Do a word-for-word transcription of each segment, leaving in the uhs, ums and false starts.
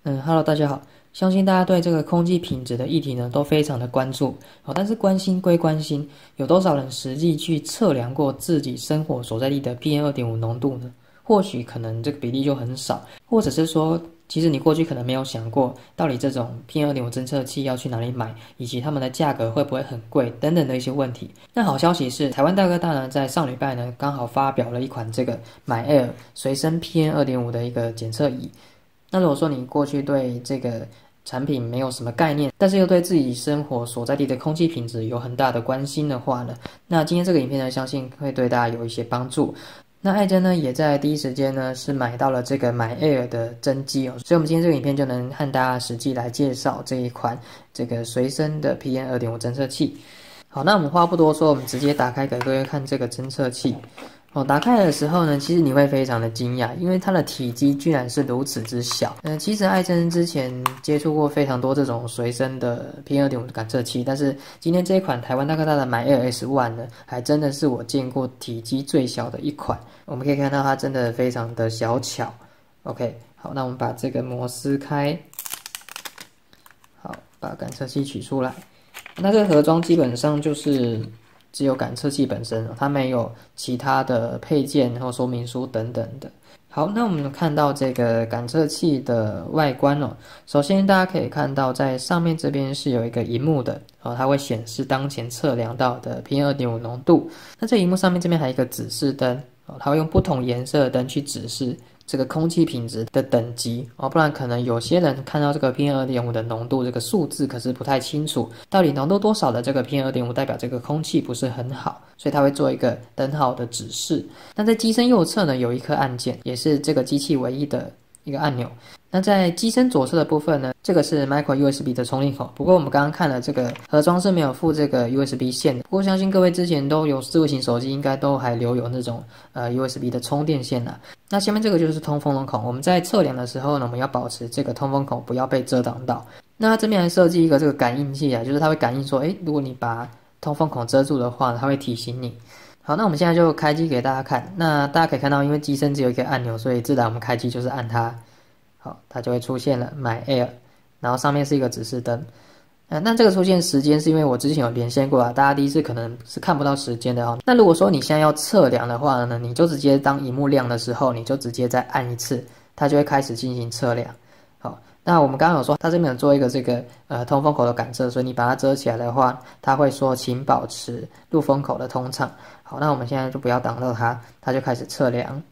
嗯，Hello，大家好。相信大家对这个空气品质的议题呢都非常的关注，哦，但是关心归关心，有多少人实际去测量过自己生活所在地的 P M 二点五 浓度呢？或许可能这个比例就很少，或者是说，其实你过去可能没有想过，到底这种 P M 二点五 侦测器要去哪里买，以及它们的价格会不会很贵等等的一些问题。那好消息是，台湾大哥大呢在上礼拜呢刚好发表了一款这个 MyAir 随身 P M 二点五 的一个检测仪。那如果说你过去对这个产品没有什么概念，但是又对自己生活所在地的空气品质有很大的关心的话呢，那今天这个影片呢，相信会对大家有一些帮助。那艾珍呢，也在第一时间呢是买到了这个 MyAir 的真机哦，所以我们今天这个影片就能和大家实际来介绍这一款这个随身的 P M 二点五 侦测器。好，那我们话不多说，我们直接打开给各位看这个侦测器。哦，打开的时候呢，其实你会非常的惊讶，因为它的体积居然是如此之小。嗯、呃，其实艾珍之前接触过非常多这种随身的 P M 二点五 的感测器，但是今天这一款台湾大哥大的 MyAir S 一 呢，还真的是我见过体积最小的一款。我们可以看到它真的非常的小巧。OK， 好，那我们把这个膜撕开，好，把感测器取出来。那这个盒装基本上就是只有感测器本身，它没有其他的配件然后说明书等等的。好，那我们看到这个感测器的外观哦，首先大家可以看到在上面这边是有一个萤幕的哦，它会显示当前测量到的 P M 二点五 浓度。那这萤幕上面这边还有一个指示灯哦，它会用不同颜色的灯去指示这个空气品质的等级哦，不然可能有些人看到这个 P M 二点五 的浓度这个数字，可是不太清楚到底浓度多少的这个 P M 二点五 代表这个空气不是很好，所以它会做一个灯号的指示。那在机身右侧呢，有一颗按键，也是这个机器唯一的一个按钮。那在机身左侧的部分呢，这个是 Micro U S B 的充电口，不过我们刚刚看了这个盒装是没有附这个 U S B 线的，不过相信各位之前都有智慧型手机，应该都还留有那种呃 U S B 的充电线啦。那下面这个就是通风孔，我们在测量的时候呢，我们要保持这个通风孔不要被遮挡到。那它这边还设计一个这个感应器啊，就是它会感应说，诶，如果你把通风孔遮住的话，它会提醒你。好，那我们现在就开机给大家看。那大家可以看到，因为机身只有一个按钮，所以自然我们开机就是按它。好，它就会出现了 MyAir， 然后上面是一个指示灯。呃，那这个出现时间是因为我之前有连线过啊，大家第一次可能是看不到时间的哦。那如果说你现在要测量的话呢，你就直接当萤幕亮的时候，你就直接再按一次，它就会开始进行测量。好，那我们刚刚有说它这边有做一个这个呃通风口的感测，所以你把它遮起来的话，它会说请保持入风口的通畅。好，那我们现在就不要挡到它，它就开始测量。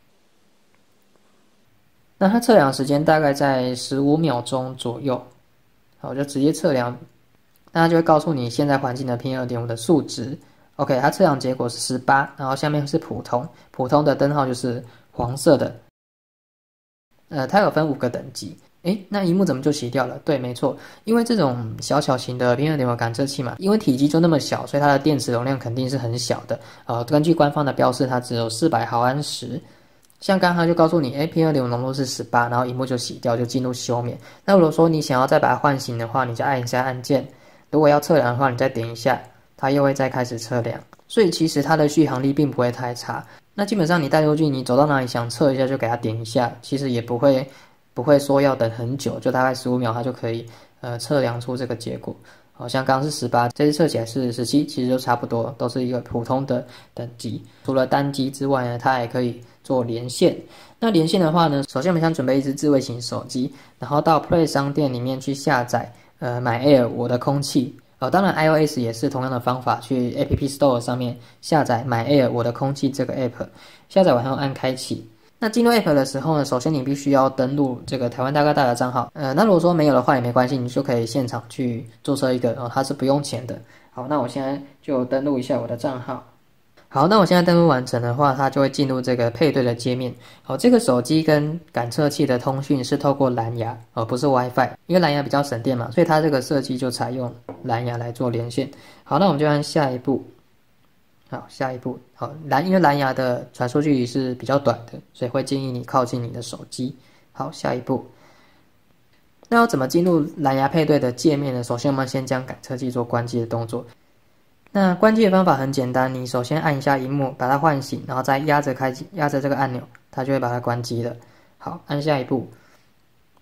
那它测量时间大概在十五秒钟左右，好，就直接测量，那它就会告诉你现在环境的 P M 二点五 的数值。OK， 它测量结果是十八，然后下面是普通，普通的灯号就是黄色的。呃，它有分五个等级。诶，那萤幕怎么就熄掉了？对，没错，因为这种小巧型的 P M 二点五 感测器嘛，因为体积就那么小，所以它的电池容量肯定是很小的。呃，根据官方的标示，它只有四百毫安时。像刚刚就告诉你，哎 ，P M 二点五 浓度是十八，然后萤幕就熄掉，就进入休眠。那如果说你想要再把它唤醒的话，你就按一下按键。如果要测量的话，你再点一下，它又会再开始测量。所以其实它的续航力并不会太差。那基本上你带出去，你走到哪里想测一下就给它点一下，其实也不会不会说要等很久，就大概十五秒它就可以呃测量出这个结果。好像刚刚是十八，这次测起来是十七，其实就差不多，都是一个普通的等级。除了单机之外呢，它还可以做连线。那连线的话呢，首先我们想准备一支智慧型手机，然后到 Play 商店里面去下载呃 MyAir 我的空气。呃，当然 iOS 也是同样的方法，去 App Store 上面下载 MyAir 我的空气这个 App， 下载完后按开启。那进入 App 的时候呢，首先你必须要登录这个台湾大哥大的账号。呃，那如果说没有的话也没关系，你就可以现场去注册一个，然后它是不用钱的。好，那我现在就登录一下我的账号。好，那我现在登录完成的话，它就会进入这个配对的界面。好，这个手机跟感测器的通讯是透过蓝牙，而不是 WiFi， 因为蓝牙比较省电嘛，所以它这个设计就采用蓝牙来做连线。好，那我们就按下一步。好，下一步，好，蓝因为蓝牙的传输距离是比较短的，所以会建议你靠近你的手机。好，下一步，那要怎么进入蓝牙配对的界面呢？首先我们先将感测器做关机的动作。那关机的方法很简单，你首先按一下萤幕，把它唤醒，然后再压着开机，压着这个按钮，它就会把它关机了。好，按下一步。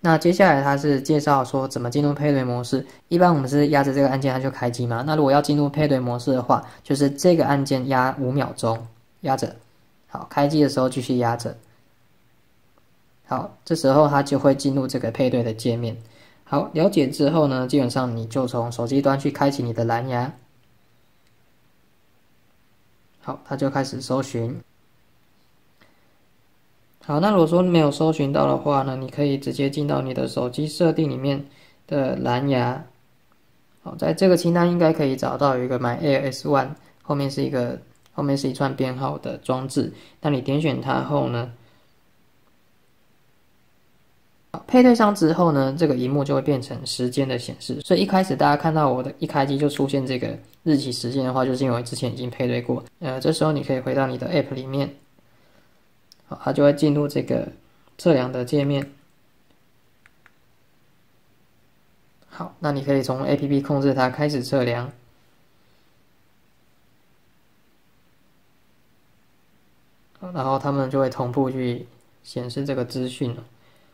那接下来它是介绍说怎么进入配对模式。一般我们是压着这个按键它就开机嘛。那如果要进入配对模式的话，就是这个按键压五秒钟，压着，好，开机的时候继续压着。好，这时候它就会进入这个配对的界面。好，了解之后呢，基本上你就从手机端去开启你的蓝牙。好，它就开始搜寻。好，那如果说没有搜寻到的话呢，你可以直接进到你的手机设定里面的蓝牙。好，在这个清单应该可以找到有一个 My Air S One， 后面是一个后面是一串编号的装置。那你点选它后呢，配对上之后呢，这个萤幕就会变成时间的显示。所以一开始大家看到我的一开机就出现这个日期时间的话，就是因为之前已经配对过。呃，这时候你可以回到你的 App 里面。好，它就会进入这个测量的界面。好，那你可以从 A P P 控制它开始测量。好，然后他们就会同步去显示这个资讯了。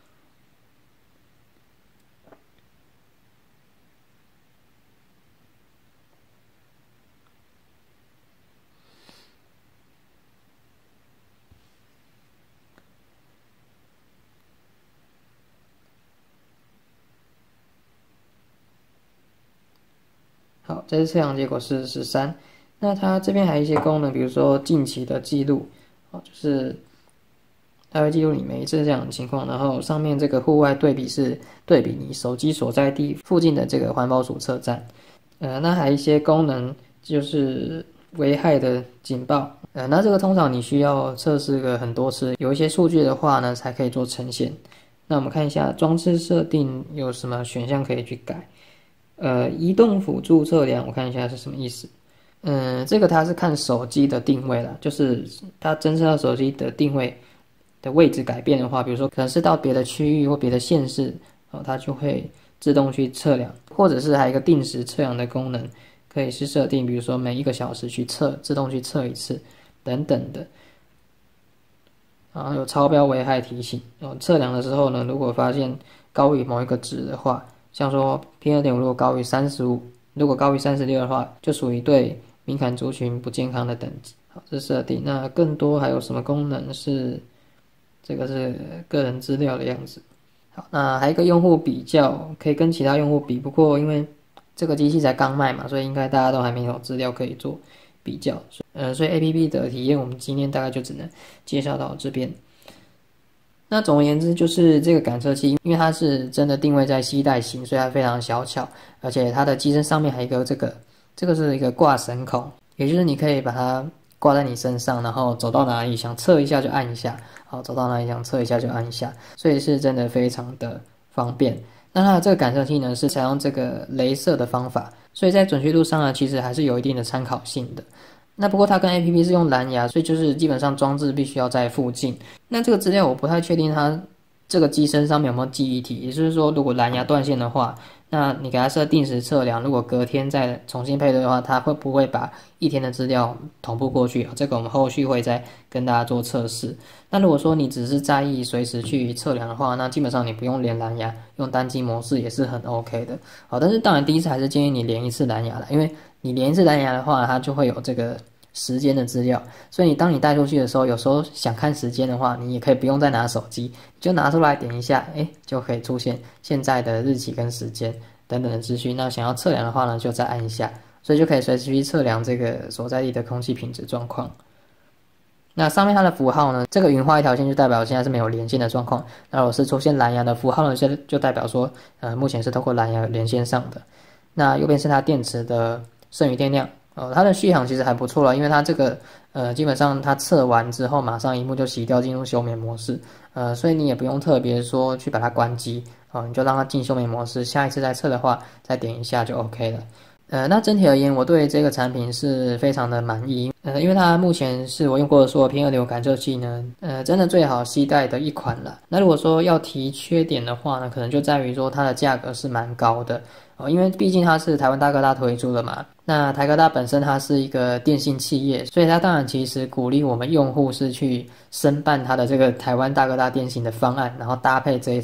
好，这次测量结果是十三。那它这边还有一些功能，比如说近期的记录，哦，就是它会记录你每一次这样的情况。然后上面这个户外对比是对比你手机所在地附近的这个环保署测站。呃，那还有一些功能就是危害的警报。呃，那这个通常你需要测试个很多次，有一些数据的话呢，才可以做呈现。那我们看一下装置设定有什么选项可以去改。呃，移动辅助测量，我看一下是什么意思。嗯，这个它是看手机的定位啦，就是它侦测到手机的定位的位置改变的话，比如说可能是到别的区域或别的县市，哦，它就会自动去测量，或者是还有一个定时测量的功能，可以是设定，比如说每一个小时去测，自动去测一次，等等的。然后有超标危害提醒，哦，测量的时候呢，如果发现高于某一个值的话，像说 P M 二点五 如果高于三十五，如果高于三十六的话，就属于对敏感族群不健康的等级。好，这是设定。那更多还有什么功能是？这个是个人资料的样子。好，那还有一个用户比较，可以跟其他用户比。不过因为这个机器才刚卖嘛，所以应该大家都还没有资料可以做比较。呃，所以 A P P 的体验我们今天大概就只能介绍到这边。那总而言之，就是这个感测器，因为它是真的定位在携带型，所以它非常小巧，而且它的机身上面还有一个这个，这个是一个挂绳孔，也就是你可以把它挂在你身上，然后走到哪里想测一下就按一下，好，走到哪里想测一下就按一下，所以是真的非常的方便。那它的这个感测器呢，是采用这个雷射的方法，所以在准确度上呢，其实还是有一定的参考性的。那不过它跟 A P P 是用蓝牙，所以就是基本上装置必须要在附近。那这个资料我不太确定它这个机身上面有没有记忆体，也就是说，如果蓝牙断线的话，那你给它设定时测量，如果隔天再重新配对的话，它会不会把一天的资料同步过去？这个我们后续会再跟大家做测试。那如果说你只是在意随时去测量的话，那基本上你不用连蓝牙，用单机模式也是很 OK 的。好，但是当然第一次还是建议你连一次蓝牙啦，因为你连一次蓝牙的话，它就会有这个时间的资料，所以你当你带出去的时候，有时候想看时间的话，你也可以不用再拿手机，就拿出来点一下，哎，就可以出现现在的日期跟时间等等的资讯。那想要测量的话呢，就再按一下，所以就可以随时去测量这个所在地的空气品质状况。那上面它的符号呢，这个云画一条线就代表现在是没有连线的状况。那如果是出现蓝牙的符号呢，就就代表说，呃，目前是透过蓝牙连线上的。那右边是它电池的剩余电量。哦，它的续航其实还不错了，因为它这个呃基本上它测完之后马上萤幕就熄掉进入休眠模式，呃，所以你也不用特别说去把它关机，哦，你就让它进休眠模式，下一次再测的话再点一下就 OK 了。呃，那整体而言，我对这个产品是非常的满意，呃，因为它目前是我用过的所有 P M 二点五 感测器呢，呃，真的最好携带的一款了。那如果说要提缺点的话呢，可能就在于说它的价格是蛮高的。哦，因为毕竟它是台湾大哥大推出的嘛，那台哥大本身它是一个电信企业，所以它当然其实鼓励我们用户是去申办它的这个台湾大哥大电信的方案，然后搭配这一台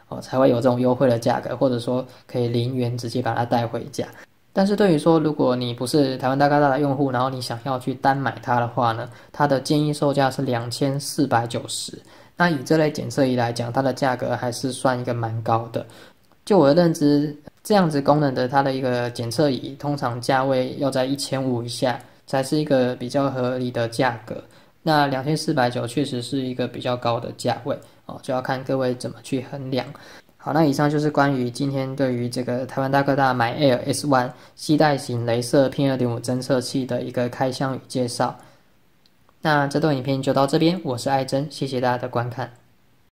哦，才会有这种优惠的价格，或者说可以零元直接把它带回家。但是对于说，如果你不是台湾大哥大的用户，然后你想要去单买它的话呢，它的建议售价是两千四百九十。那以这类检测仪来讲，它的价格还是算一个蛮高的。就我的认知，这样子功能的它的一个检测仪，通常价位要在一千五以下，才是一个比较合理的价格。那两千四百九确实是一个比较高的价位哦，就要看各位怎么去衡量。好，那以上就是关于今天对于这个台湾大哥大买 Air S 一 携带型雷射 P M 二点五 侦测器的一个开箱与介绍。那这段影片就到这边，我是艾珍，谢谢大家的观看。